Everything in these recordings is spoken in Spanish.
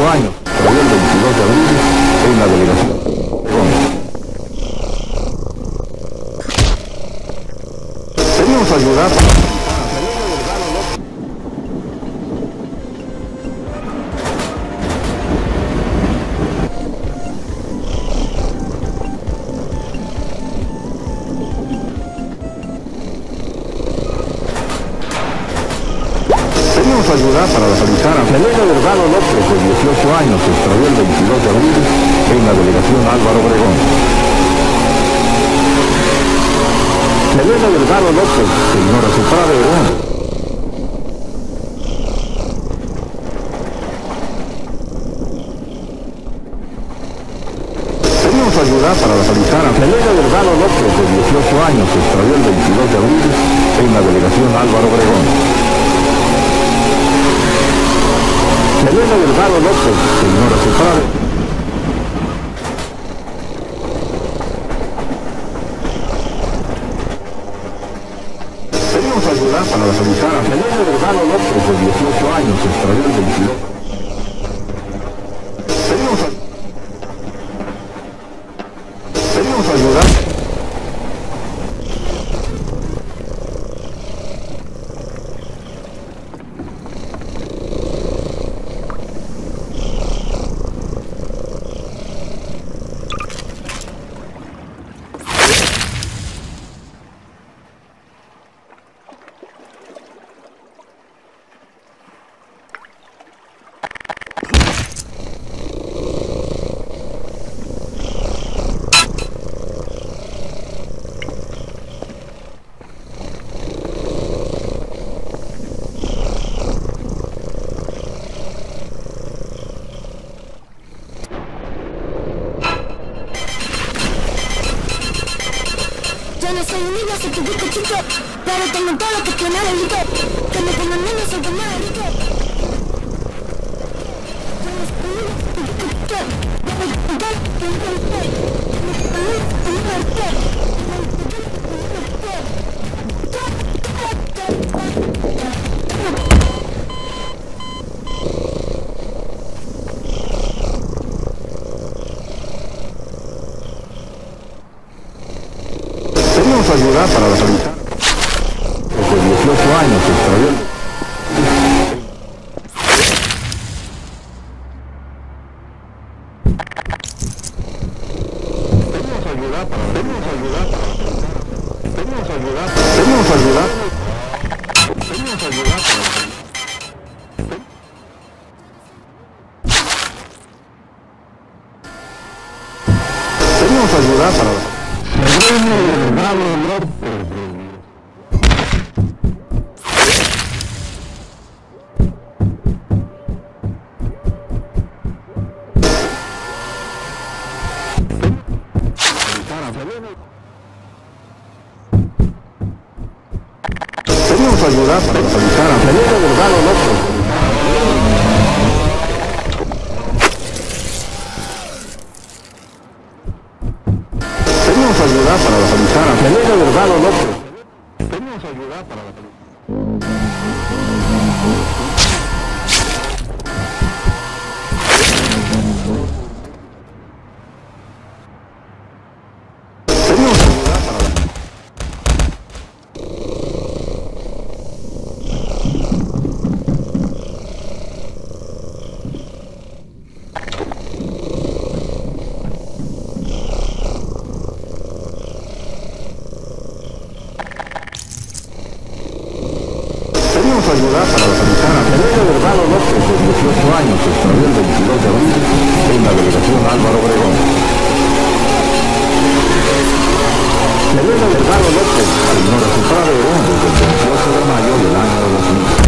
18 años, todavía el 22 de abril, en la delegación. Pedimos ayuda para... Pedimos ayuda para localizar a Melena Delgado López, de 18 años, que extravió el 22 de abril en la delegación Álvaro Obregón. Melena Delgado López, que ignora su paradero. Pedimos ayuda para localizar a Melena Delgado López, de 18 años, que extravió el 22 de abril en la delegación Álvaro Obregón. Melena Delgado López, que ignora su padre. Pedimos ayuda para localizar a Melena Delgado López, de 18 años, que extravió el 22. Pedimos ayuda. Yo no soy un niño, soy tu disco chico, pero tengo todo lo que tiene el rico. Que me como niño, soy como el rico. Yo no soy un niño, soy tu disco chico, pero tengo todo lo que tiene el rico. Pedimos ayuda para localizar. Desde 18 años, que extravió el... Pedimos ayuda para... Pedimos ayuda para... Pedimos ayuda para... Pedimos ayuda. Pedimos ayuda para... Pedimos ayuda para... Bravo, López. Pedimos ayuda para localizar a Melena Delgado López. Pedimos ayuda para localizar a Melena Delgado López. Pedimos ayuda para localizar. Pedimos ayuda para la... Pedimos ayuda para localizar a Melena Delgado López, de 18 años, que extravió el 22 de abril en la delegación Álvaro Obregón. Melena Delgado López, que ignora su paradero desde el 28 de mayo del año 2000.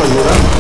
ayudar.